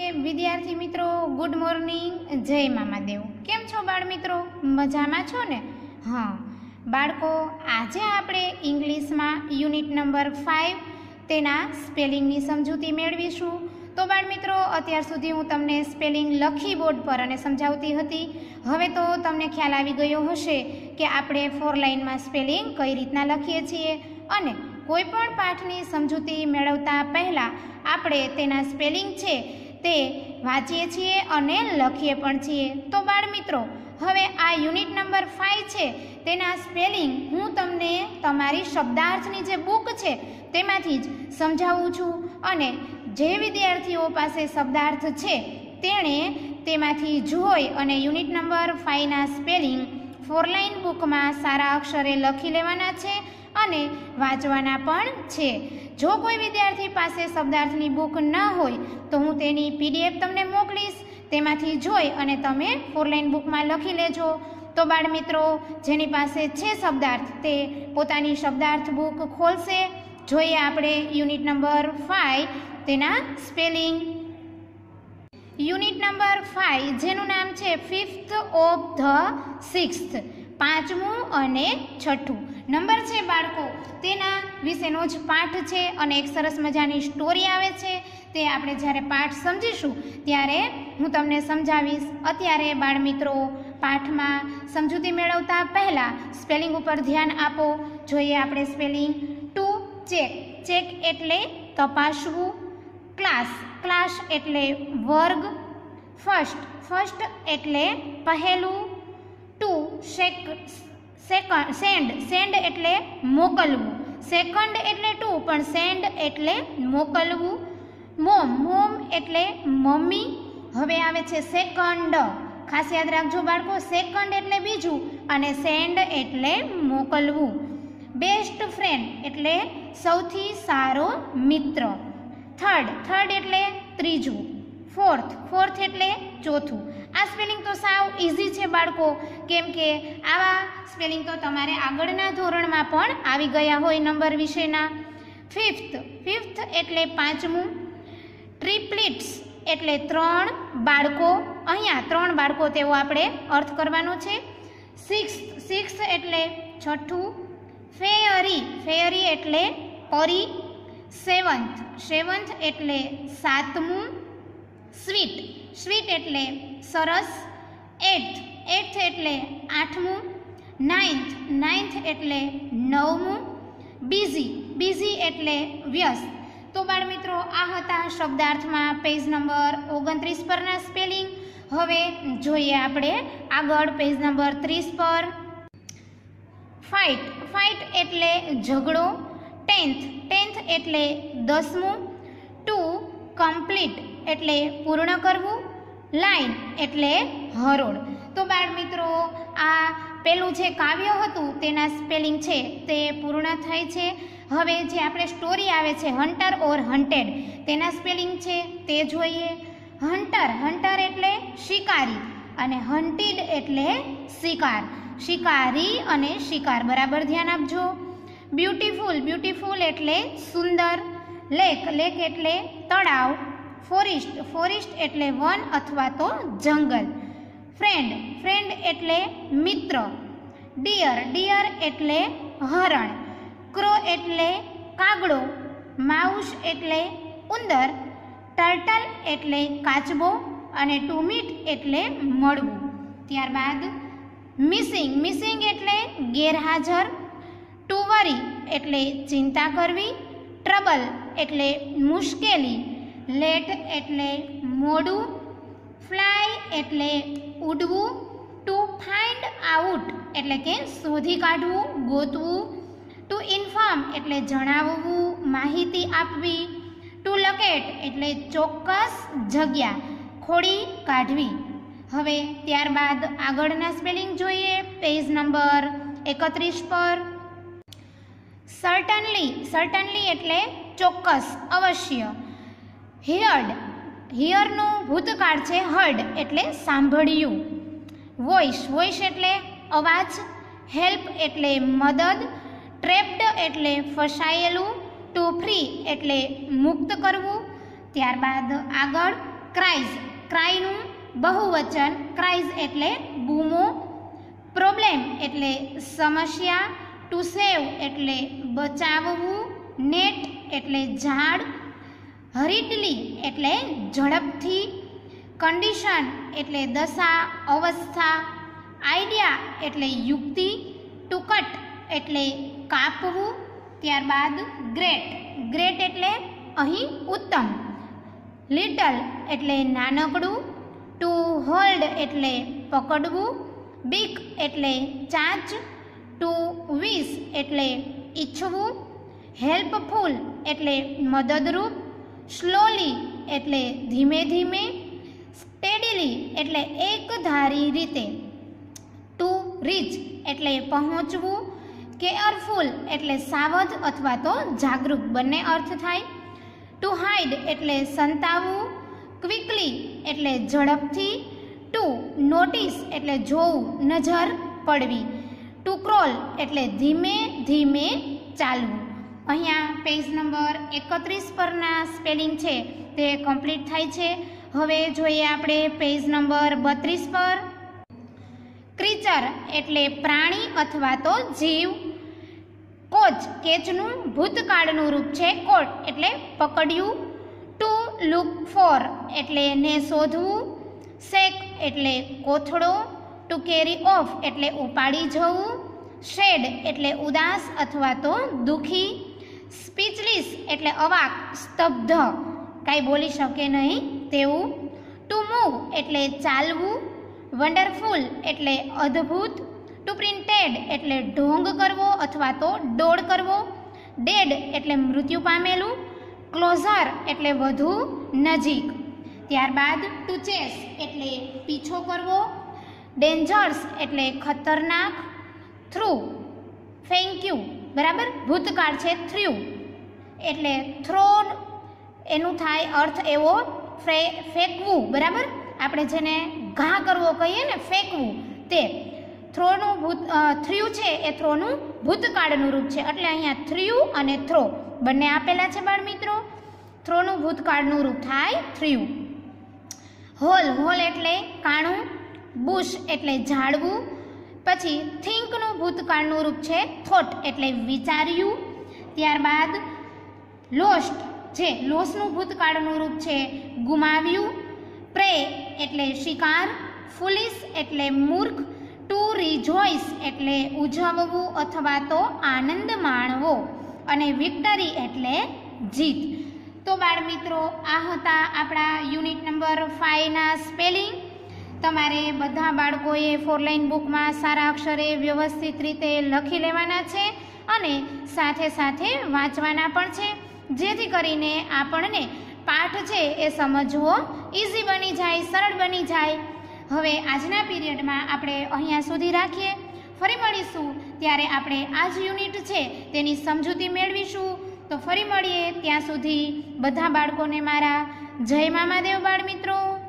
विद्यार्थी मित्रों good morning जय मामादेव। केम छो बाळ मित्रों, मजामां छो ने? हाँ बाळको, आजे आपणे इंग्लिश में यूनिट नंबर 5 तेना स्पेलिंगनी समजूती मेळवीशुं। तो बाळ मित्रों, अत्यार सुधी हूँ तमने स्पेलिंग लखी बोर्ड पर अने समजावती हती। हवे तो तमने ख्याल आवी गयो हशे के आपणे 4 लाइन में स्पेलिंग कई रीतना लखीए छीए अने कोईपण पाठनी समजूती मेळवता पहला आपणे तेना स्पेलिंग छे ते वांचीए छीए अने लखीए पण छीए। तो बाळ मित्रों, हवे आ यूनिट नंबर 5 छे तेना स्पेलिंग हूँ तमने तमारी शब्दार्थनी जे बुक छे तेमांथी ज समजावुं छुं अने जे विद्यार्थीओ पासे शब्दार्थ छे तेणे तेमांथी जोई अने यूनिट नंबर 5 ना स्पेलिंग 4 लाइन बुक में सारा अक्षरे लखी लेवाना छे अने वांचवाना पण छे। जो कोई विद्यार्थी पासे शब्दार्थनी बुक न होय तो हूँ तेनी पीडीएफ तमने मोकलीश, तेमांथी जोई अने तमे 4 लाइन बुक में लखी लेजो। तो बाळ मित्रों, जेनी पासे छे शब्दार्थ ते पोतानी शब्दार्थ बुक खोलशे। जोईए आपणे यूनिट नंबर 5 तेना स्पेलिंग। यूनिट नंबर 5 जेनुं नाम छे 5th ऑफ ध 6th, 5मुं अने 6ठुं नंबर छे बाळको, तेना विशेनो ज पाठ छे अने एक सरस मजानी स्टोरी आवे छे। ते आपणे ज्यारे पाठ समजीशुं त्यारे हूँ तमने समजावीश। अत्यारे बाळ मित्रों, पाठमां समजूती मेळवता पहेला स्पेलिंग उपर ध्यान आपो। जोईए आपणे स्पेलिंग। टू चेक, चेक एटले तपासवुं। क्लास, क्लास एटले वर्ग। फर्स्ट, फर्स्ट एटले पहेलुं। टू सेकंड, सेंड, सेंड एटले मोकलवुं। सेकंड एटले टू पण सेंड एटले मोकलवुं। मोम, मोम एटले मम्मी। हवे आवे छे सेकंड। खास याद राखजो बाळको, सेकंड एटले बीजू अने सेंड एटले मोकलवुं। बेस्ट फ्रेंड एटले सौथी सारो मित्र। थर्ड, थर्ड एटले त्रीजू। फोर्थ, फोर्थ एटले चौथुं। आ स्पेलिंग तो साव इजी छे बाळको, केम के आवा स्पेलिंग तो तमारे आगळना धोरणमां पण आवी गया होय नंबर विशेना। फिफ्थ, फिफ्थ एटले 5मुं। ट्रिप्लिट्स एटले 3 बाळको। अहींया 3 बाळको तेवो आपणे अर्थ करवानो छे। सिक्स्थ, सिक्स्थ एटले 6ठुं। फेयरी, फेयरी एटले परी। सेवंथ, सेवंथ एटले 7मुं। स्वीट, स्वीट एटले सरस। एट्थ, एट्थ एटले 8मुं। नाइन्थ, नाइन्थ एटले 9मुं। बीजी, बीजी एटले व्यस्त। तो बाळ मित्रों, आ हता शब्दार्थमां पेज नंबर 29 परना स्पेलिंग। हवे जोईए आपणे आगळ पेज नंबर 30 पर। फाइट, फाइट एटले झगड़ो। टेन्थ, टेन्थ एटले 10मुं। टू कम्प्लीट एटले पूर्ण करवुं। लाइन एटले हरोळ। तो बाळ मित्रों, आ पेલું જે કાવ્ય હતું તેના સ્પેલિંગ છે તે પૂર્ણ થાય છે। હવે જે આપણે સ્ટોરી આવે છે હન્ટર ઓર હન્ટેડ તેના સ્પેલિંગ છે તે જોઈએ। હન્ટર, હન્ટર એટલે શિકારી અને હન્ટેડ એટલે શિકાર। શિકારી અને શિકાર બરાબર ध्यान આપજો। બ્યુટીફુલ, બ્યુટીફુલ એટલે સુંદર। લેક, લેક એટલે તળાવ। ફોરેસ્ટ, ફોરેસ્ટ એટલે વન અથવા તો જંગલ। फ्रेंड, फ्रेंड एटले मित्र। डियर, डियर एटले हरण। क्रो एटले कागड़ो। माउस एटले उंदर। टर्टल एटले काचबो अने टू मीट एटले मळवुं। त्यारबाद मिसिंग, मिसिंग एटले गैरहाजर। टू वरी एटले चिंता करवी। ट्रबल एटले मुश्केली। लेट एटले मोडुं। फ्लाय एटले उड़वू। टू फाइंड आउट एटले के शोधी काढवू, गोतवू। टू इन्फॉर्म एटले जणाववू, माहिती आपवी। टू लोकेट एटले चोक्कस जग्या, खोड़ी काढवी। हवे त्यारबाद आगळना स्पेलिंग जोईए पेज नंबर 31 पर। सर्टनली, सर्टनली एटले चोक्कस, अवश्य। हियर्ड, हियरनो भूतकाळ छे हर्ड एटले सांभळ्युं। वॉइस, वॉइस एटले अवाज। हेल्प एटले मदद। ट्रेप्ड एटले फसायेलुं। टू फ्री एटले मुक्त करवुं। त्यारबाद आगळ ક્રાઇઝ, ક્રાયનું બહુવચન ક્રાઇઝ એટલે બૂમો, પ્રોબ્લેમ એટલે સમસ્યા, ટુ સેવ એટલે બચાવવું, નેટ એટલે ઝાડ, હરીડલી એટલે ઝડપથી, કન્ડિશન એટલે દશા, અવસ્થા, આઈડિયા એટલે યુક્તિ, ટુ કટ એટલે કાપવું, ત્યારબાદ ગ્રેટ, ગ્રેટ એટલે અહીં ઉત્તમ, લિટલ એટલે નાનકડું, ટુ હોલ્ડ એટલે પકડવું, બિગ એટલે ચાંચ, ટુ વિશ એટલે ઈચ્છવું, હેલ્પફુલ એટલે મદદરૂપ, સ્લોલી એટલે ધીમે ધીમે, સ્ટેડીલી એટલે એકધારી રીતે, ટુ રીચ એટલે પહોંચવું, કેરફુલ એટલે સાવધ અથવા તો જાગૃત બંને અર્થ થાય, ટુ હાઇડ એટલે સંતાવવું, ક્વિકલી એટલે ઝડપથી, ટુ નોટિસ એટલે જોવું, નજર પડવી, ટુ ક્રોલ એટલે ધીમે ધીમે ચાલવું. અહીંયા પેજ નંબર 31 પરના સ્પેલિંગ છે તે કમ્પ્લીટ થાય છે. હવે જોઈએ આપણે પેજ નંબર 32 પર. ક્રીચર એટલે પ્રાણી અથવા તો જીવ. કોચ, કેચનું ભૂતકાળનું રૂપ છે કોટ એટલે પકડ્યું. ટુ લુક ફોર એટલે ને શોધવું. શેક એટલે કોથળો. ટુ કેરી ઓફ એટલે ઉપાડી જવું. શેડ એટલે ઉદાસ અથવા તો દુઃખી. સ્પીચલેસ એટલે અવાક, સ્તબ્ધ, કાંઈ બોલી શકે નહીં તેવું. ટુ મૂવ એટલે ચાલવું. વન્ડરફુલ એટલે અદ્ભુત. ટુ પ્રિન્ટેડ એટલે ઢોંગ કરવો અથવા તો ડોળ કરવો. ડેડ એટલે મૃત્યુ પામેલું. ક્લોઝર એટલે વધુ નજીક. ત્યારબાદ ટુ ચેસ એટલે પીછો કરવો. ડેન્જર્સ એટલે ખતરનાક. થ્રુ, થેન્ક યુ, બરાબર, ભૂતકાળ છે થ્રુ એટલે થ્રોન, એનું થાય અર્થ એવો ફેંકવું, બરાબર, આપણે જેને ઘા કરવો કહીએ ને ફેંકવું તે. થ્રુ છે એ થ્રોનું ભૂતકાળનું રૂપ છે એટલે અહીંયા થ્રુ અને થ્રો બંને આપેલા છે બાળ મિત્રો. થ્રોનું ભૂતકાળનું રૂપ થાય થ્રુ. હોલ, હોલ એટલે કાણું. બુશ એટલે ઝાડવું. પછી થિંકનું ભૂતકાળનું રૂપ છે થોટ એટલે વિચાર્યું. ત્યારબાદ લોસ્ટ છે, લોસનું ભૂતકાળનું રૂપ છે ગુમાવ્યું. પ્રે એટલે શિકાર. ફુલિશ એટલે મૂર્ખ. ટુ રિજોઇસ એટલે ઉજવવું અથવા તો આનંદ માણવો. અને વિક્ટરી એટલે જીત. તો બાળ મિત્રો, આ હતા આપણા યુનિટ નંબર 5ના સ્પેલિંગ. તમારે બધા બાળકોએ 4 લાઇન બુકમાં સારા અક્ષરે વ્યવસ્થિત રીતે લખી લેવાના છે અને સાથે સાથે વાંચવાના પણ છે, જેથી કરીને આપણને પાઠ છે એ સમજવો ઇઝી બની જાય, સરળ બની જાય. હવે આજના પીરિયડમાં આપણે અહીંયા સુધી રાખીએ. ફરી મળીશું ત્યારે આપણે આ જ યુનિટ છે તેની સમજૂતી મેળવીશું. તો ફરી મળીએ, ત્યાં સુધી બધા બાળકોને મારા જય મામાદેવ બાળ મિત્રો.